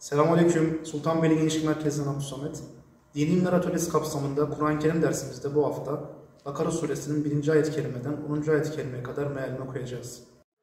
Selamünaleyküm. Sultanbeyli Gençlik Merkezi'nden Abdülsamet. Dini İlimler Atölyesi kapsamında Kur'an-ı Kerim dersimizde bu hafta Bakara Suresinin 1. ayet-i kerimeden 10. ayet-i kerimeye kadar mealini okuyacağız.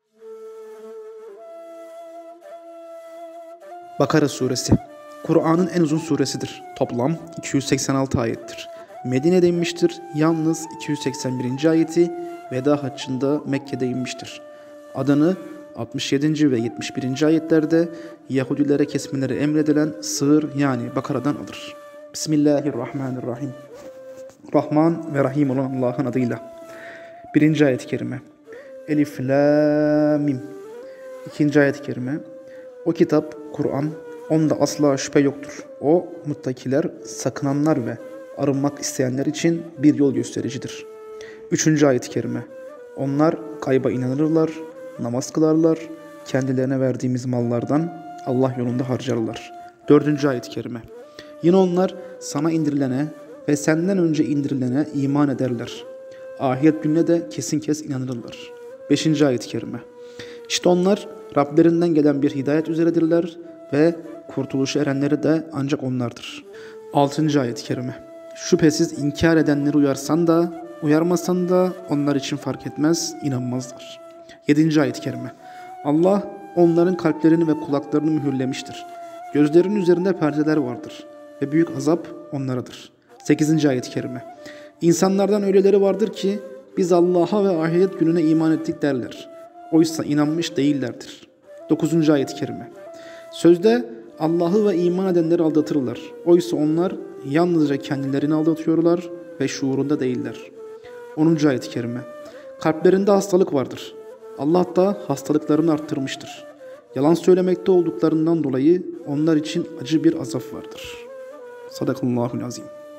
Bakara Suresi Kur'an'ın en uzun suresidir. Toplam 286 ayettir. Medine'de inmiştir. Yalnız 281. ayeti Veda Haccı'nda Mekke'de inmiştir. Adını 67. ve 71. ayetlerde Yahudilere kesmeleri emredilen sığır yani Bakara'dan alır. Bismillahirrahmanirrahim. Rahman ve Rahim olan Allah'ın adıyla. 1. ayet-i kerime. Elif, la, mim. 2. ayet-i kerime. O kitap, Kur'an, onda asla şüphe yoktur. O, muttakiler, sakınanlar ve arınmak isteyenler için bir yol göstericidir. 3. ayet-i kerime. Onlar gayba inanırlar, namaz kılarlar, kendilerine verdiğimiz mallardan Allah yolunda harcarlar. 4. ayet-i kerime. Yine onlar sana indirilene ve senden önce indirilene iman ederler. Ahiret gününe de kesin kes inanırlar. 5. ayet-i kerime. İşte onlar Rablerinden gelen bir hidayet üzeredirler ve kurtuluşa erenleri de ancak onlardır. 6. ayet-i kerime. Şüphesiz inkar edenleri uyarsan da uyarmasan da onlar için fark etmez, inanmazlar. 7. ayet-i kerime. Allah onların kalplerini ve kulaklarını mühürlemiştir. Gözlerinin üzerinde perdeler vardır ve büyük azap onlaradır. 8. ayet-i kerime. İnsanlardan öyleleri vardır ki biz Allah'a ve ahiret gününe iman ettik derler. Oysa inanmış değillerdir. 9. ayet-i kerime. Sözde Allah'ı ve iman edenleri aldatırlar. Oysa onlar yalnızca kendilerini aldatıyorlar ve şuurunda değiller. 10. ayet-i kerime. Kalplerinde hastalık vardır. Allah da hastalıklarını arttırmıştır. Yalan söylemekte olduklarından dolayı onlar için acı bir azap vardır. Sadakallahul azim.